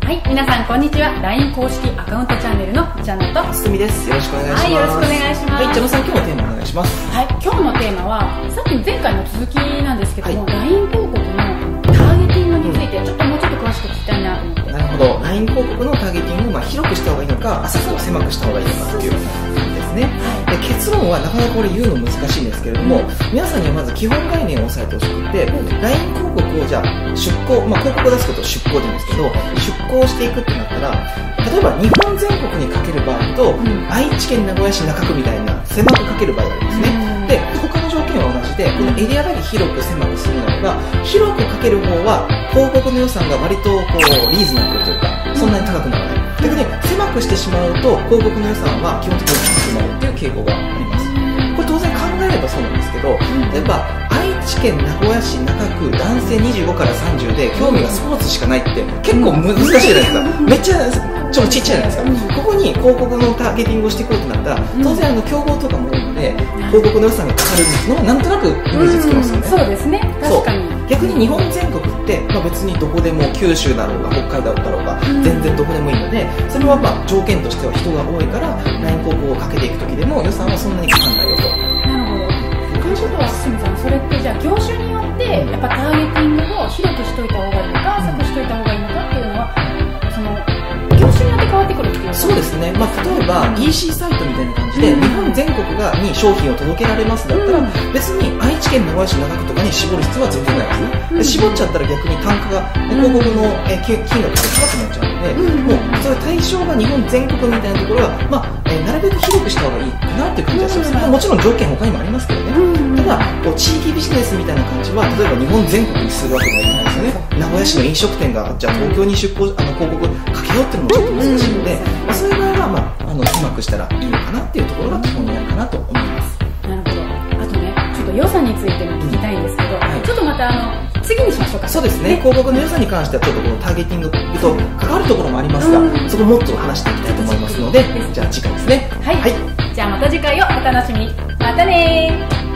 はい、皆さんこんにちは。 LINE 公式アカウントチャンネルのちゃのとすみです。よろしくお願いします。 はい、よろしくお願いします。 はい、ちゃのさん、今日のテーマお願いします。 はい、今日のテーマはさっきの前回の続きなんですけども、LINE 広告のターゲティングについてもうちょっと詳しく聞きたいなと思って。 なるほど。 LINE 広告のターゲティングを広くした方がいいのか、浅く狭くした方がいいのかっていう感じですね。で、結論はなかなかこれ言うの難しいんですけれども、皆さんにはまず基本概念を押さえてほしくて、LINE 広告をじゃあ出稿、広告を出すことを出稿って言うんですけど、出稿していくってなったら、例えば日本全国にかける場合と、愛知県名古屋市中区みたいな狭くかける場合がありますね。で、他の条件は同じで、このエリアだけ広く狭くするならば、広くかける方は広告の予算が割とリーズナブルというか、そんなに高くならない。逆に狭くしてしまうと広告の予算は基本的に高くなるっていう傾向があります。これ当然考えればそうなんですけど、例えば愛知県名古屋市中区男性25から30で興味がスポーツしかないって結構難しいじゃないですか。めっちゃちょっとちっちゃいじゃないですか。ここに広告のターゲティングをしていこうとなったら、当然競合とかも多いので広告の予算がかかるのはなんとなくイメージつきますよね。 そうですね、確かに。 逆に日本全国って、別にどこでも九州だろうが北海道だろうが全然どこでもいいので、それは条件としては人が多いから LINE 広告をかけていく時でも予算はそんなにかかんないよと。 なるほど。ということはすみさん、それってじゃあ業種によってやっぱターゲティングを広くしといた方がいいのか浅くしといた方がいいのかっていうのは、その業種によって変わってくるっていう。 そうですね。例えば EC サイトみたいな感じで日本全国に商品を届けられますだったら、別に愛知県名古屋市中区とかに絞る必要は全然ないですね。絞っちゃったら逆に単価が広告の金額が高くなっちゃうので、もうそれ対象が日本全国みたいなところはなるべく広くした方がいいかなっていう感じがします。もちろん条件他にもありますけどね。ただ地域ビジネスみたいな感じは、例えば日本全国にするわけにはいかないですよね。名古屋市の飲食店がじゃあ東京に広告かけようっていうのもちょっと難しいので、そういう場合は狭くしたらいいのかなっていうところが基本になるかなと思います。 なるほど。あとね、ちょっと予算についても聞きたいんですけど、ちょっとまた次にしましょうか。 そうですね。広告の予算に関してはちょっとこのターゲティングと関わるところもありますが、そこもっと話していきたいと思いますので、じゃあ次回ですね。 はい。じゃあまた次回をお楽しみに。またねー。